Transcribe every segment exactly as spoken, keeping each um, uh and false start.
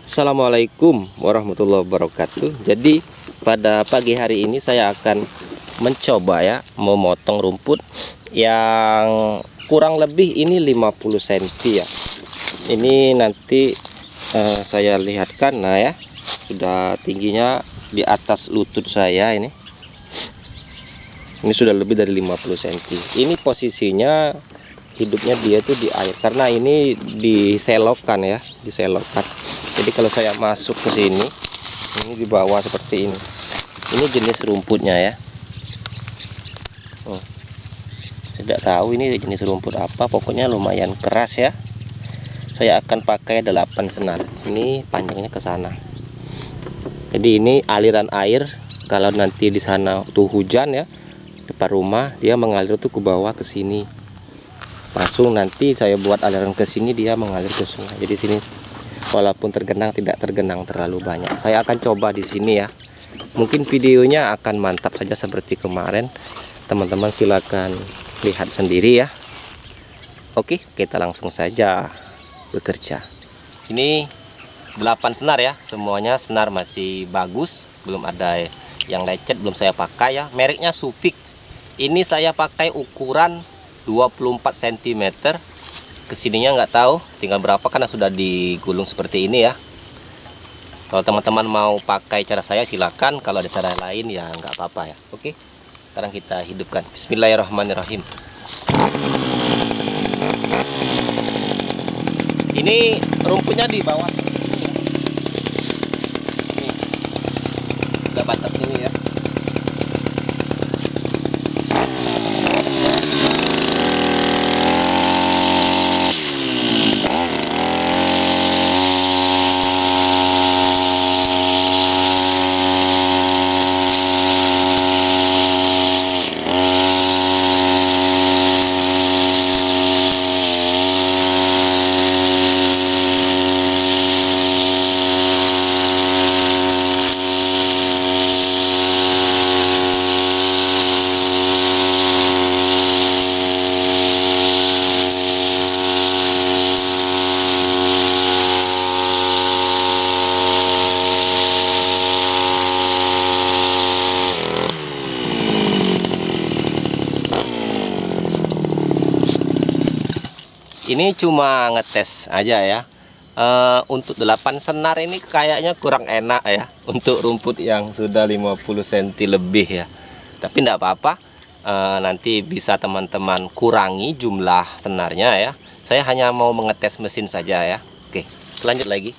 Assalamualaikum warahmatullahi wabarakatuh. Jadi pada pagi hari ini saya akan mencoba ya memotong rumput yang kurang lebih ini lima puluh sentimeter ya. Ini nanti eh, saya lihatkan, nah ya, sudah tingginya di atas lutut saya ini. Ini sudah lebih dari lima puluh sentimeter. Ini posisinya hidupnya dia tuh di air karena ini diselokkan ya, diselokkan. Jadi kalau saya masuk ke sini, ini di bawah seperti ini. Ini jenis rumputnya ya. Oh, tidak tahu ini jenis rumput apa, pokoknya lumayan keras ya. Saya akan pakai delapan senar. Ini panjangnya ke sana. Jadi ini aliran air. Kalau nanti di sana tuh hujan ya, depan rumah, dia mengalir tuh ke bawah ke sini. Langsung nanti saya buat aliran ke sini, dia mengalir ke sungai. Jadi sini walaupun tergenang tidak tergenang terlalu banyak. Saya akan coba di sini ya. Mungkin videonya akan mantap saja seperti kemarin. Teman-teman silakan lihat sendiri ya. Oke, kita langsung saja bekerja. Ini delapan senar ya. Semuanya senar masih bagus, belum ada yang lecet, belum saya pakai ya. Mereknya Sufik. Ini saya pakai ukuran dua puluh empat sentimeter. Kesininya nggak tahu tinggal berapa karena sudah digulung seperti ini ya. Kalau teman-teman mau pakai cara saya silakan, kalau ada cara lain ya nggak apa-apa ya. Oke, sekarang kita hidupkan. Bismillahirrahmanirrahim. Ini rumputnya di bawah. Ini udah batas ini ya. Ini cuma ngetes aja ya. E, untuk delapan senar ini kayaknya kurang enak ya. Untuk rumput yang sudah lima puluh sentimeter lebih ya. Tapi tidak apa-apa. E, nanti bisa teman-teman kurangi jumlah senarnya ya. Saya hanya mau mengetes mesin saja ya. Oke, lanjut lagi.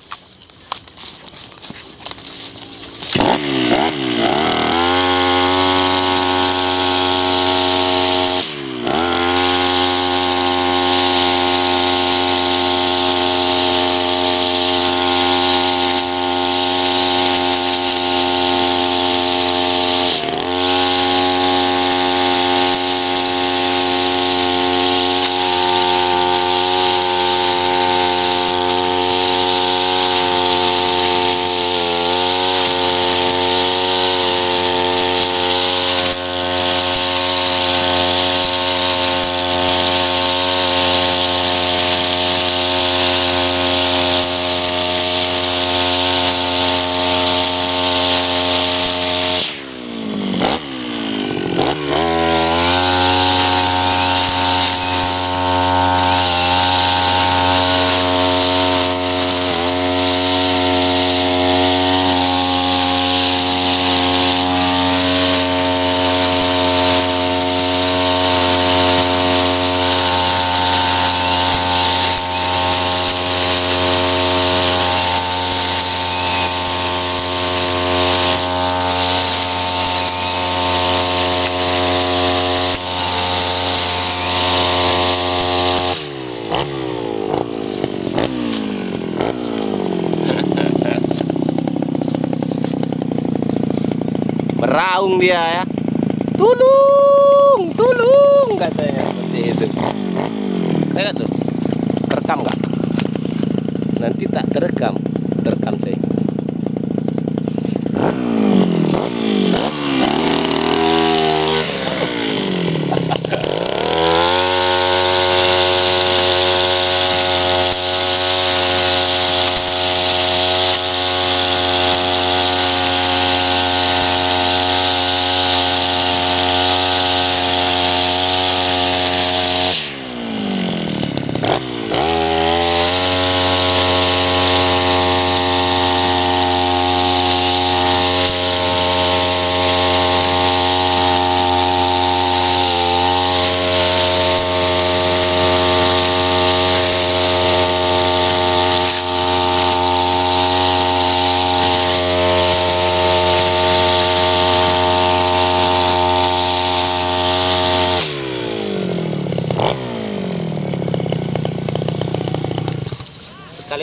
Meraung dia ya. Tulung, tulung katanya seperti itu. Saya lihat tuh, terekam nggak? Nanti tak terekam, terekam saya.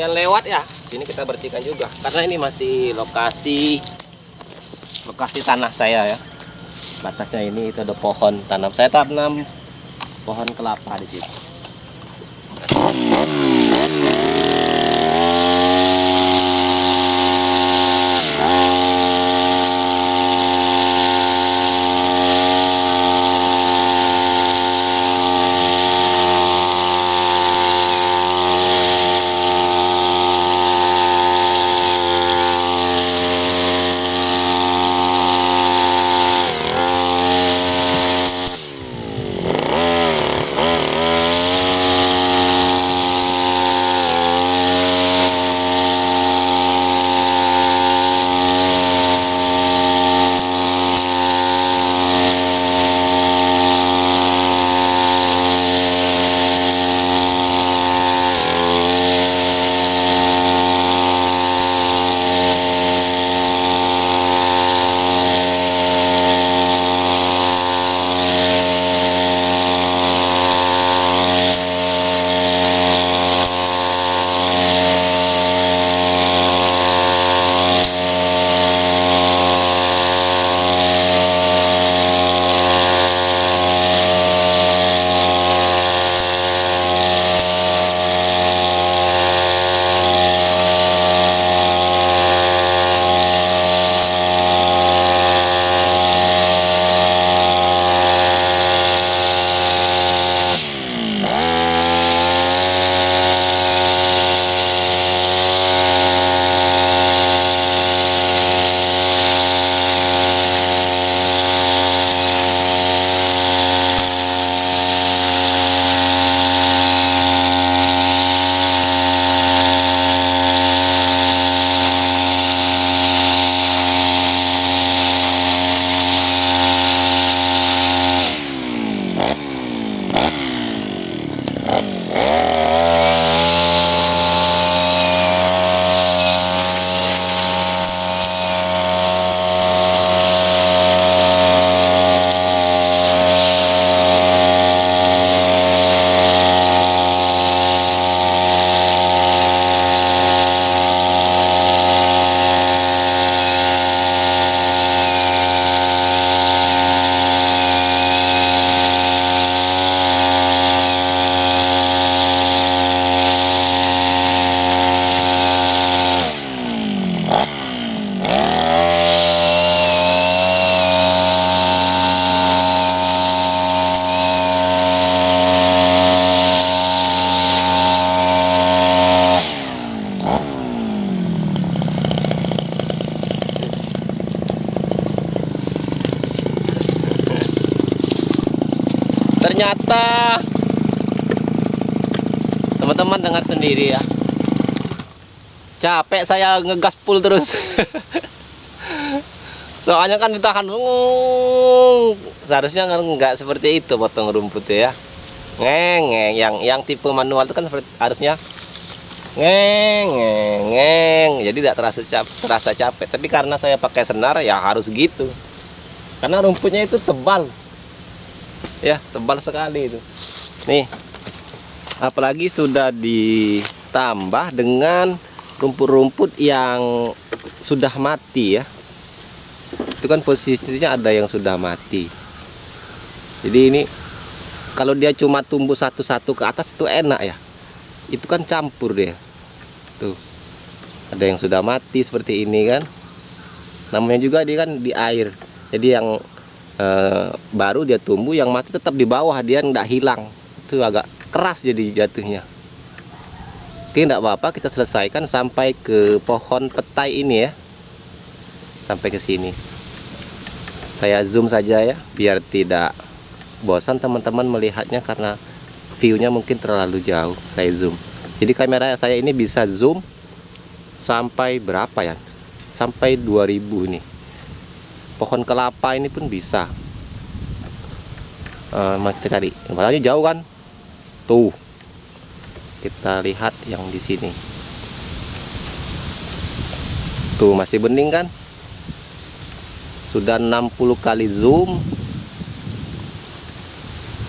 yang lewat ya, sini kita bersihkan juga karena ini masih lokasi lokasi tanah saya ya. Batasnya ini itu ada pohon tanam. Saya tanam pohon kelapa di sini. Ternyata teman-teman dengar sendiri ya, capek saya ngegas full terus. Soalnya kan ditahan, seharusnya nggak seperti itu potong rumputnya ya. Ngeng, ngeng. Yang yang tipe manual itu kan seperti harusnya ngeng, ngeng, ngeng. Jadi tidak terasa capek, terasa capek. Tapi karena saya pakai senar ya harus gitu. Karena rumputnya itu tebal. Ya, tebal sekali itu. Nih. Apalagi sudah ditambah dengan rumput-rumput yang sudah mati ya. Itu kan posisinya ada yang sudah mati. Jadi ini kalau dia cuma tumbuh satu-satu ke atas itu enak ya. Itu kan campur dia. Tuh. Ada yang sudah mati seperti ini kan. Namanya juga dia kan di air. Jadi yang eh, baru dia tumbuh, yang mati tetap di bawah, dia nggak hilang. Itu agak keras jadi jatuhnya. Oke, nggak apa-apa, kita selesaikan sampai ke pohon petai ini ya. Sampai ke sini. Saya zoom saja ya, biar tidak bosan teman-teman melihatnya karena view-nya mungkin terlalu jauh. Saya zoom. Jadi kamera saya ini bisa zoom sampai berapa ya? Sampai dua ribu ini. Pohon kelapa ini pun bisa. Uh, kita cari. Padahal jauh kan? Tuh. Kita lihat yang di sini. Tuh masih bening kan? Sudah enam puluh kali zoom.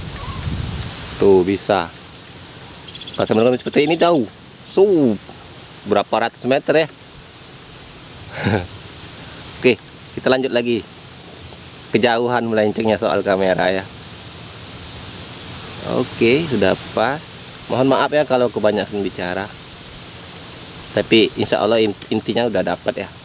Tuh bisa. Kalau teman-teman seperti ini jauh. So, berapa ratus meter ya. Oke, kita lanjut lagi. Kejauhan melencengnya soal kamera ya. Oke, sudah pas. Mohon maaf ya kalau kebanyakan bicara, tapi insya Allah intinya udah dapat ya.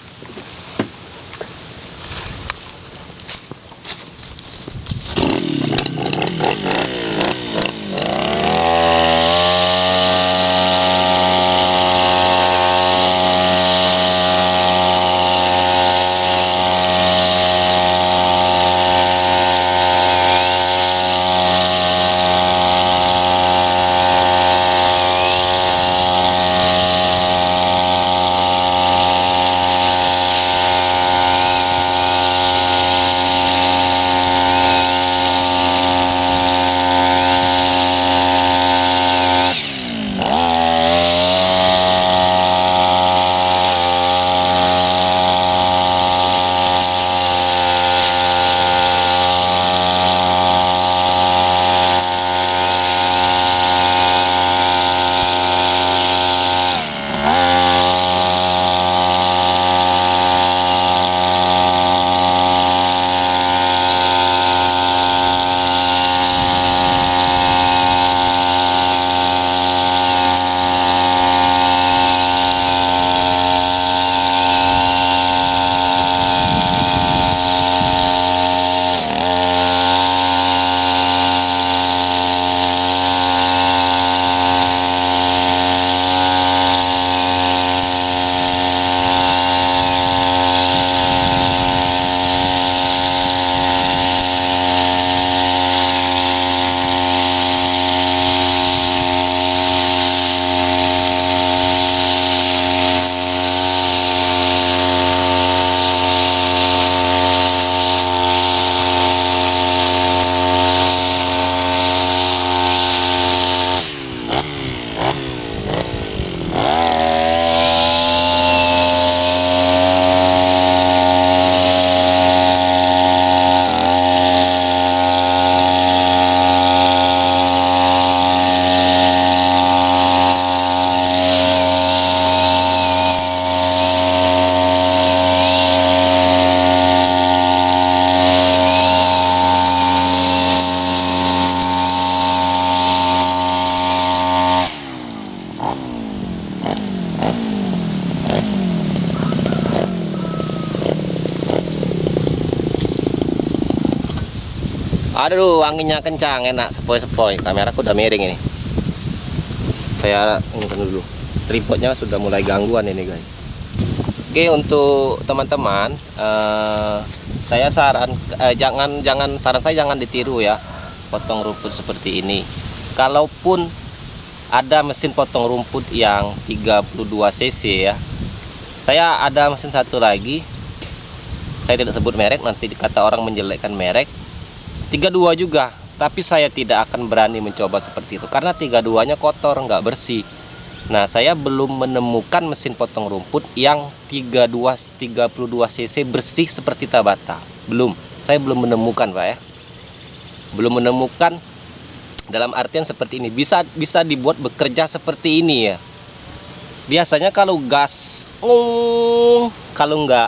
Aduh, anginnya kencang, enak, sepoi-sepoi. Kameraku udah miring ini. Saya ngurus dulu. Tripodnya sudah mulai gangguan ini, guys. Oke, untuk teman-teman, eh, saya saran eh, jangan jangan saran saya jangan ditiru ya, potong rumput seperti ini. Kalaupun ada mesin potong rumput yang tiga puluh dua cc ya. Saya ada mesin satu lagi. Saya tidak sebut merek, nanti dikata orang menjelekkan merek. tiga puluh dua juga, tapi saya tidak akan berani mencoba seperti itu karena tiga puluh dua-nya kotor, nggak bersih. Nah, saya belum menemukan mesin potong rumput yang tiga puluh dua cc bersih seperti Tabata. Belum, saya belum menemukan, Pak ya. Belum menemukan dalam artian seperti ini. Bisa bisa dibuat bekerja seperti ini ya. Biasanya kalau gas, uh, kalau nggak,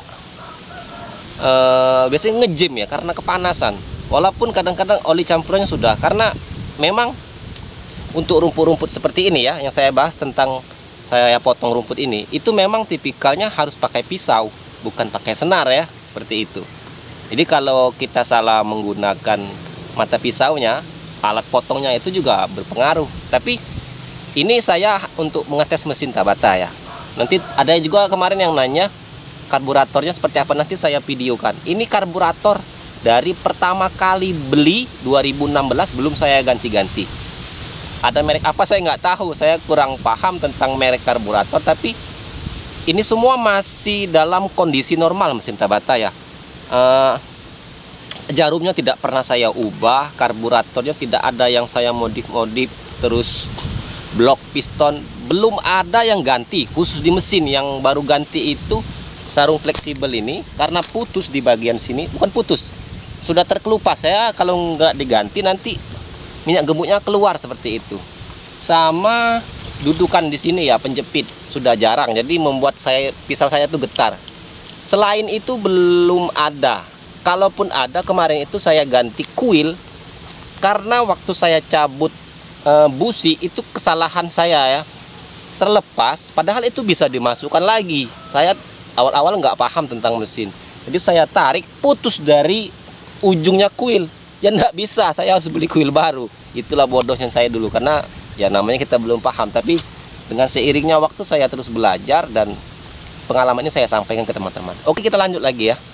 uh, biasanya ngejim ya karena kepanasan. Walaupun kadang-kadang oli campurannya sudah, karena memang untuk rumput-rumput seperti ini ya, yang saya bahas tentang saya potong rumput ini, itu memang tipikalnya harus pakai pisau, bukan pakai senar ya, seperti itu. Jadi kalau kita salah menggunakan mata pisaunya, alat potongnya itu juga berpengaruh. Tapi ini saya untuk mengetes mesin Tabata ya. Nanti ada juga kemarin yang nanya karburatornya seperti apa, nanti saya videokan. Ini karburator dari pertama kali beli dua ribu enam belas belum saya ganti-ganti. Ada merek apa saya nggak tahu, saya kurang paham tentang merek karburator. Tapi ini semua masih dalam kondisi normal mesin Tabata ya. Uh, jarumnya tidak pernah saya ubah, karburatornya tidak ada yang saya modif-modif, terus blok piston belum ada yang ganti. Khusus di mesin yang baru ganti itu sarung fleksibel ini karena putus di bagian sini, bukan putus, sudah terkelupas. Saya kalau nggak diganti nanti minyak gemuknya keluar seperti itu. Sama dudukan di sini ya, penjepit sudah jarang, jadi membuat saya pisau saya tuh getar. Selain itu belum ada. Kalaupun ada, kemarin itu saya ganti kuil karena waktu saya cabut e, busi itu kesalahan saya ya, terlepas, padahal itu bisa dimasukkan lagi. Saya awal-awal nggak paham tentang mesin, jadi saya tarik, putus dari ujungnya kuil. Ya nggak bisa, saya harus beli kuil baru. Itulah bodohnya saya dulu, karena ya namanya kita belum paham. Tapi dengan seiringnya waktu saya terus belajar dan pengalaman ini saya sampaikan ke teman-teman. Oke, kita lanjut lagi ya.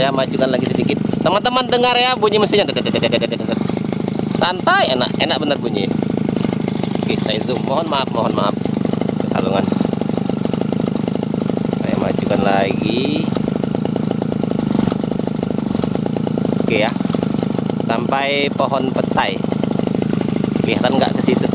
Saya majukan lagi sedikit. Teman-teman dengar ya bunyi mesinnya. Santai, enak, enak bener bunyi. Oke, saya zoom. Mohon maaf, mohon maaf kesalungan. Saya majukan lagi. Oke ya. Sampai pohon petai. Kelihatan nggak ke situ?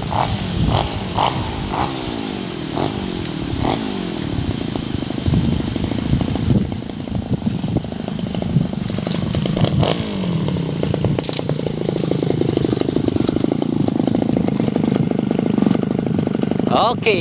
Oke.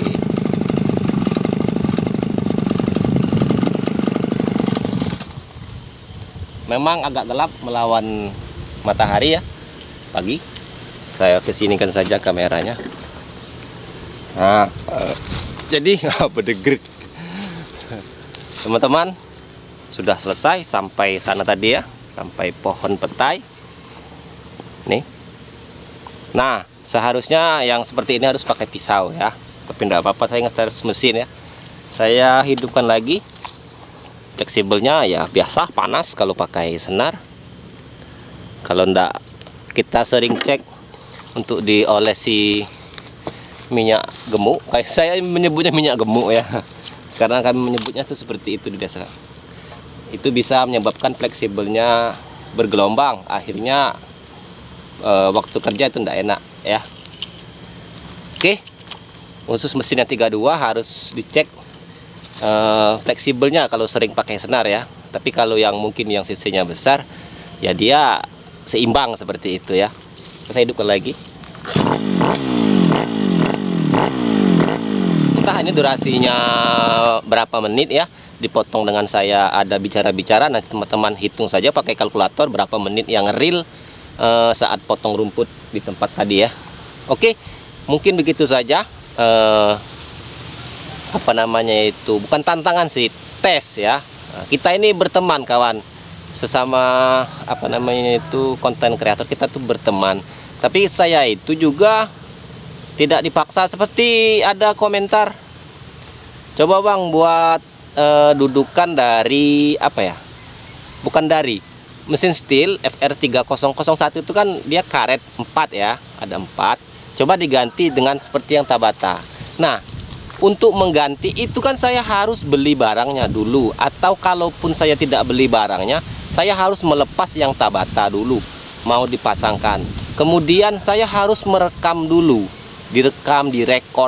Memang agak gelap melawan matahari ya pagi. Saya kesinikan saja kameranya. Nah, uh, jadi berdegrek. Teman-teman, sudah selesai sampai sana tadi ya, sampai pohon petai. Nih. Nah, seharusnya yang seperti ini harus pakai pisau ya. Tapi enggak apa-apa, saya nge-start mesin ya. Saya hidupkan lagi. Fleksibelnya ya biasa panas kalau pakai senar. Kalau enggak, kita sering cek untuk diolesi minyak gemuk. Kayak saya menyebutnya minyak gemuk ya. Karena kami menyebutnya itu seperti itu di desa. Itu bisa menyebabkan fleksibelnya bergelombang. Akhirnya e, waktu kerja itu enggak enak ya. Oke. Khusus mesin yang tiga puluh dua harus dicek Uh, fleksibelnya kalau sering pakai senar ya. Tapi kalau yang mungkin yang cc-nya besar ya dia seimbang seperti itu ya. Saya hidupkan lagi. Entah ini durasinya berapa menit ya, dipotong dengan saya ada bicara-bicara. Nanti teman-teman hitung saja pakai kalkulator berapa menit yang real uh, saat potong rumput di tempat tadi ya. Oke, mungkin begitu saja. uh, apa namanya itu, bukan tantangan sih, tes ya. Nah, kita ini berteman kawan, sesama apa namanya itu konten kreator, kita tuh berteman. Tapi saya itu juga tidak dipaksa. Seperti ada komentar, coba bang buat eh, dudukan dari apa ya, bukan dari mesin steel F R tiga nol nol satu itu kan dia karet empat ya, ada empat. Coba diganti dengan seperti yang Tabata. Nah, untuk mengganti itu kan saya harus beli barangnya dulu. Atau kalaupun saya tidak beli barangnya, saya harus melepas yang Tabata dulu, mau dipasangkan. Kemudian saya harus merekam dulu, direkam, direkod.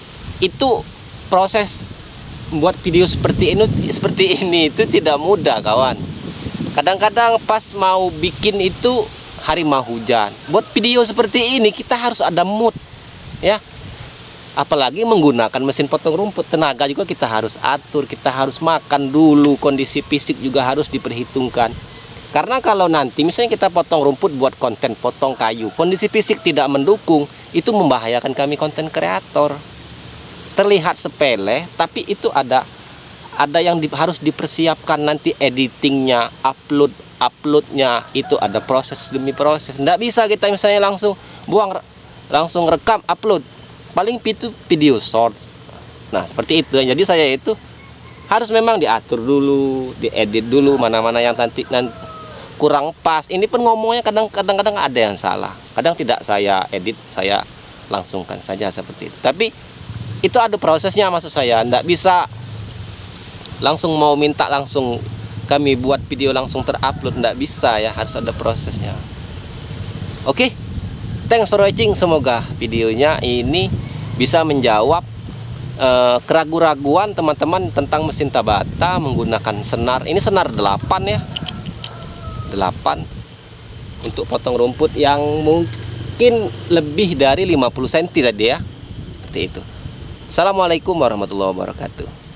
Itu proses buat video seperti ini, seperti ini itu tidak mudah kawan. Kadang-kadang pas mau bikin itu hari mau hujan. Buat video seperti ini kita harus ada mood ya. Apalagi menggunakan mesin potong rumput, tenaga juga kita harus atur, kita harus makan dulu, kondisi fisik juga harus diperhitungkan. Karena kalau nanti misalnya kita potong rumput buat konten potong kayu, kondisi fisik tidak mendukung, itu membahayakan kami konten kreator. Terlihat sepele, tapi itu ada ada yang di, harus dipersiapkan nanti editingnya, upload uploadnya, itu ada proses demi proses. Nggak bisa kita misalnya langsung buang, langsung rekam, upload. Paling itu video short. Nah seperti itu. Jadi saya itu harus memang diatur dulu, diedit dulu mana-mana yang nanti, nanti kurang pas. Ini pun ngomongnya kadang-kadang ada yang salah. Kadang tidak saya edit, saya langsungkan saja seperti itu. Tapi itu ada prosesnya, maksud saya. Nggak bisa langsung mau minta langsung kami buat video langsung terupload, nggak bisa ya, harus ada prosesnya. Oke, thanks for watching. Semoga videonya ini bisa menjawab uh, keraguan-raguan teman-teman tentang mesin Tabata menggunakan senar. Ini senar delapan ya, delapan untuk potong rumput yang mungkin lebih dari lima puluh sentimeter tadi ya, seperti itu. Assalamualaikum warahmatullahi wabarakatuh.